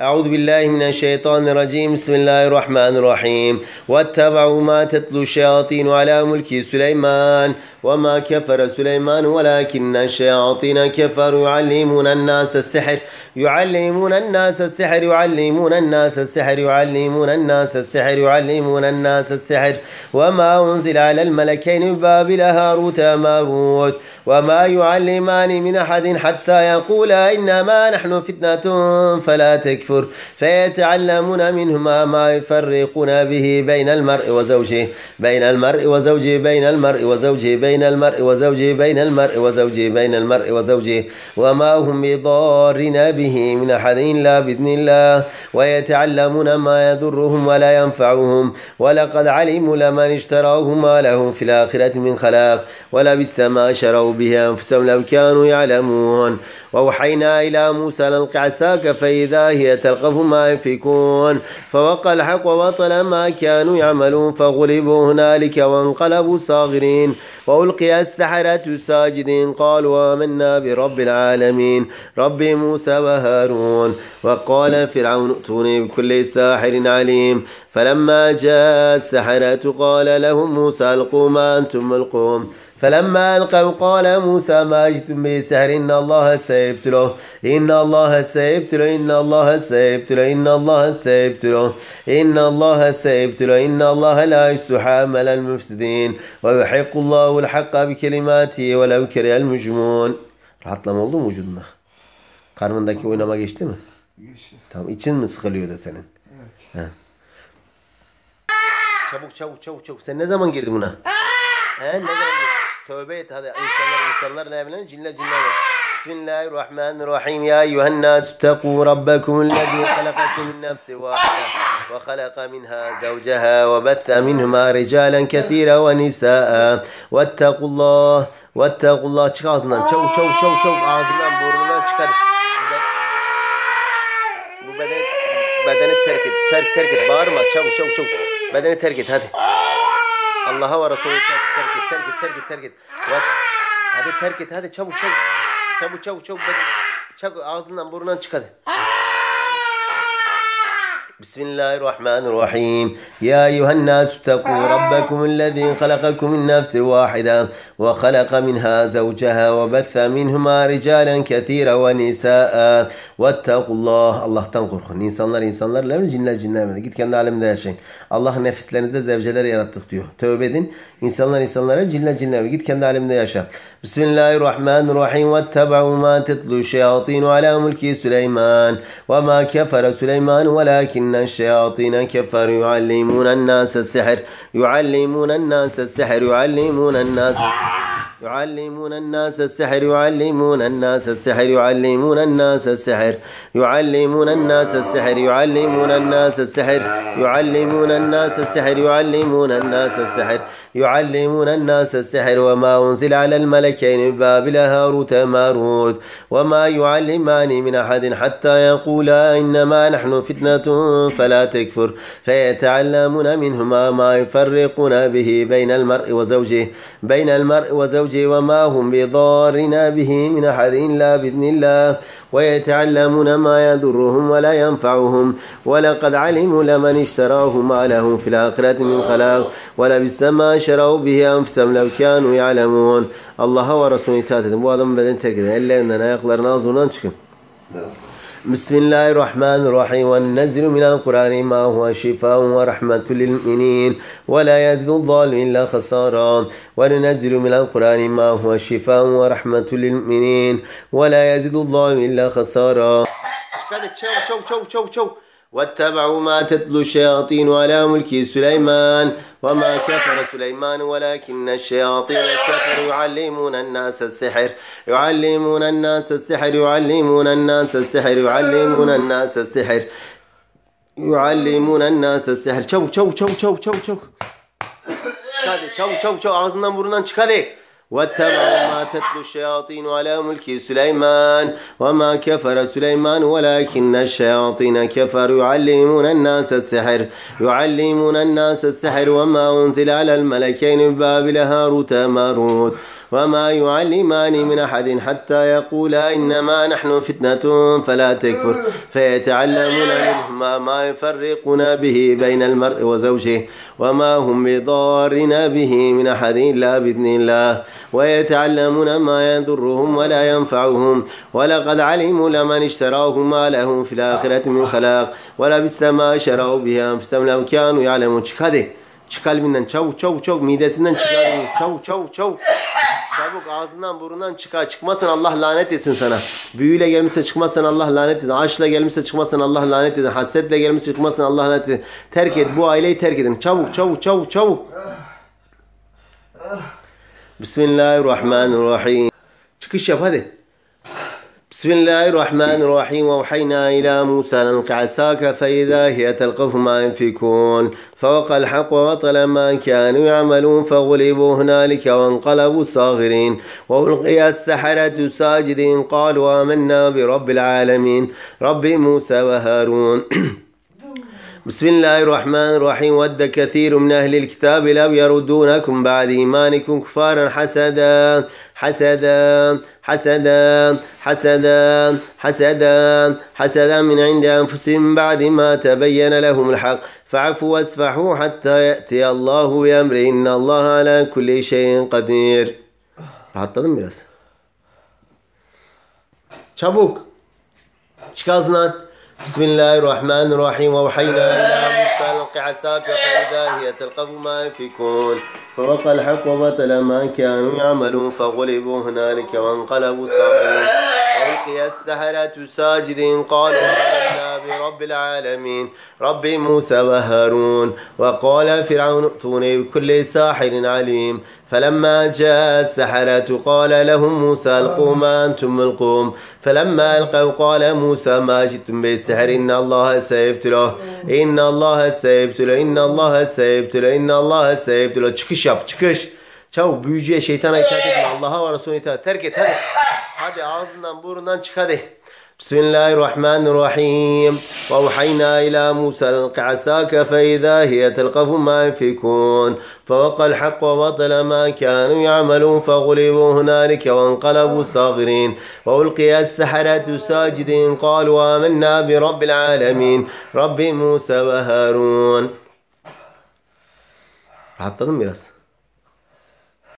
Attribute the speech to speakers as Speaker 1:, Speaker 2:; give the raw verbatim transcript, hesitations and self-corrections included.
Speaker 1: أعوذ بالله من الشيطان الرجيم. بسم الله الرحمن الرحيم. واتبعوا ما تتلو الشياطين على ملك سليمان وما كفر سليمان ولكن الشياطين كفروا يعلمون الناس السحر يعلمون الناس السحر يعلمون الناس السحر يعلمون الناس السحر يعلمون الناس السحر وما أنزل على الملكين ببابل هاروت وماروت وما يعلمان من أحد حتى يقولا إنما نحن فتنة فلا تكفر فيتعلمون منهما ما يفرقون به بين المرء وزوجه بين المرء وزوجه بين المرء وزوجه بين المرء وزوجه بين المرء وزوجه بين المرء وزوجه وما هم بضارين به من أحد إلا بإذن الله ويتعلمون ما يضرهم ولا ينفعهم ولقد علموا لمن اشتراه ما له في الآخرة من خلاق ولبئس ما شروا به أنفسهم لو كانوا يعلمون. وأوحينا إلى موسى أن ألق عصاك فإذا هي تلقف ما يفكون فوقع الحق وبطل ما كانوا يعملون فغلبوا هنالك وانقلبوا صاغرين وألقي السحرة ساجدين قالوا آمنا برب العالمين رب موسى وهارون. وقال فرعون ائتوني بكل ساحر عليم فلما جاء السحرة قال لهم موسى ألقوا ما أنتم ملقون فلما ألقوا قال موسى ما جئتم به سحر إن الله سيبتله إن الله سيبتله إن الله سيبتله إن الله سيبتله إن الله سيبتله إن الله لا يصلح عمل المفسدين ويحق الله الحق بكلماته ولو كره المجرمون. Rahatlama oldu mu vücuduna? Karnındaki oynama geçti mi?
Speaker 2: Geçti.
Speaker 1: Tamam, için mi sıkılıyordu senin?
Speaker 2: Evet.
Speaker 1: He. Çabuk çabuk çabuk çabuk. Sen ne zaman girdin buna? He, ne zaman girdin? Tövbe et hadi. İnsanlar insanlar ne evlenir? Cinler cinler var. Bismillahirrahmanirrahim. Ya eyyühennâs ittaqû rabbekumüllezî halakakum min nefsin vâhide ve halaka minhâ zevceha ve bette minhumâ ricâlen kethîren ve nisâ'a vettekullah vettekullah. Çık ağzından. Çabuk çabuk çabuk çabuk. Ağzından burnundan çıkar. Bu bedeni bedeni terk et. Terk terk et. Bağırma. Çabuk çabuk çabuk. Bedeni terk et hadi. Allah'a ve Resulü'ne terk, terk et, terk et, terk et, terk et. Hadi terk et, hadi çabuk çabuk. Çabuk çabuk çabuk. Çabuk ağzından burnundan çık hadi. Bismillahirrahmanirrahim. Ya eyyühennâs ittaqû rabbekumullezî halakakum min nefsin vâhide ve halaka minhâ zevceha ve bette minhumâ ricâlen kethîren ve nisâ'a vettekullah. Allah'tan korkun. İnsanlar insanlarla, cinler cinlerle. Git kendi aleminde yaşayın. Allah nefislerinizde zevceler yarattık diyor. Tövbe edin. İnsanlar insanlara, cinler cinlerle. Git kendi aleminde yaşa. Bismillahirrahmanirrahim. Vettebe'u mâ tetlu şeyâtînu alâ mulki Süleyman ve mâ kefere Süleyman velâkinne şeyâtîne keferu yuallimûnen nâse sihr yuallimûnen nâse sihr yuallimûnen nâse يعلمون الناس السحر يعلمون الناس السحر يعلمون الناس السحر يعلمون الناس السحر يعلمون الناس السحر يعلمون الناس السحر يعلمون الناس السحر يعلمون الناس السحر وما أنزل على الملكين ببابل هاروت وماروت وما يعلمان من أحد حتى يقولا إنما نحن فتنة فلا تكفر فيتعلمون منهما ما يفرقون به بين المرء وزوجه بين المرء وزوجه وما هم بضارين به من أحد إلا بإذن الله ويتعلمون ما يضرهم ولا ينفعهم ولقد علموا لمن اشتراه ما له في الآخرة من خلاق ولبئس ما شروا به أنفسهم لو كانوا يعلمون. Allah'a ve Resulüne itaat edin. Bu adamın bedeni terk edin. Ellerinden, ayaklarından, ağzından çıkın. Bismillahirrahmanirrahim. Ve nezzilu minel Kur'ani ma huve şifâun ve rahmetun lil mu'minin ve la yazidul zalimin illa khasâra. Ve nunezzilu minel Kur'ani ma huve şifâun ve rahmetun lil mu'minin ve la yazidul zalimin illa khasâra. Hadi çabuk çabuk çabuk çabuk çabuk. واتبعوا ما تتلو الشياطين على ملك سليمان وما كفر سليمان ولكن الشياطين كفروا يعلمون الناس السحر يعلمون الناس السحر يعلمون الناس السحر يعلمون الناس السحر يعلمون الناس السحر. Çabuk çabuk çabuk çabuk çabuk çabuk. Çık hadi çabuk çabuk çabuk ağzından burnundan çık hadi. واتبعوا ما تتلو الشياطين على ملك سليمان وما كفر سليمان ولكن الشياطين كفروا يعلمون الناس السحر يعلمون الناس السحر وما أنزل على الملكين ببابل هاروت وماروت وما يعلمان من أحد حتى يقولا إنما نحن فتنة فلا تكفر فيتعلمون منهما ما يفرقون به بين المرء وزوجه وما هم بضارين به من أحد إلا بإذن الله ويتعلمون ما يضرهم ولا ينفعهم ولقد علموا لمن اشتراه ما له في الآخرة من خلاق ولبئس ما شروا به أنفسهم لو كانوا يعلمون. Çık hadi. Çık kalbinden çabuk çabuk çabuk midesinden çıkar çabuk çabuk çabuk. Çabuk ağzından burundan çıkar. Çıkmazsan Allah lanet etsin sana. Büyüyle gelmişse çıkmazsan Allah lanet etsin. Aşkla gelmişse çıkmazsan Allah lanet etsin. Hasretle gelmişse çıkmazsan Allah lanet etsin. Terk et, bu aileyi terk edin. Çabuk çabuk çabuk çabuk. Bismillahirrahmanirrahim. Çıkış yap hadi. Bismillahirrahmanirrahim. وأوحينا إلى موسى أن ألق عصاك فإذا هي تلقف ما ينفكون فوقع الحق وبطل ما كانوا يعملون فغلبوا هنالك وانقلبوا صاغرين وألقي السحرة ساجدين قالوا آمنا برب العالمين رب موسى وهارون. بسم الله الرحمن الرحيم. ود كثير من أهل الكتاب لو يردونكم بعد إيمانكم كفارا حسدا حسدا حسدا حسدا حسدا حسدا من عند أنفسهم بعد ما تبين لهم الحق فاعفوا واصفحوا حتى يأتي الله بأمره إن الله على كل شيء قدير. Rahatladın biraz. Çabuk. Çık ağzından. Bismillahirrahmanirrahim. وأوحينا إلى موسى أن ألق عصاك فإذا هي تلقف ما ينفكون فوقع الحق وبطل ما كانوا يعملون فغلبوا هنالك وانقلبوا صاغرين وألقي السحرة ساجدين قالوا آمنا برب العالمين رب موسى وهارون وقال فرعون ائتوني بكل ساحر عليم فلما جاء السحرة قال لهم موسى ألقوا ما أنتم ملقون فلما ألقوا قال موسى ما جئتم بالسحر إن الله سيبتله إن الله سيبتله إن الله سيبتله إن الله سيبتله. Çıkış yap, çıkış. Çabuk, büyücüye, şeytana itaat etme. Allah'a ve Resulüne itaat. Terk et hadi. Hadi ağzından burundan çık hadi. Bismillahirrahmanirrahim. وأوحينا إلى موسى ألق عصاك فإذا هي تلقف ما ينفكون فوقع الحق وبطل ما كانوا يعملون فغلبوا هنالك وانقلبوا صاغرين وألقي السحرة ساجدين قالوا آمنا برب العالمين رب موسى وهارون. Rahatladın mı biraz?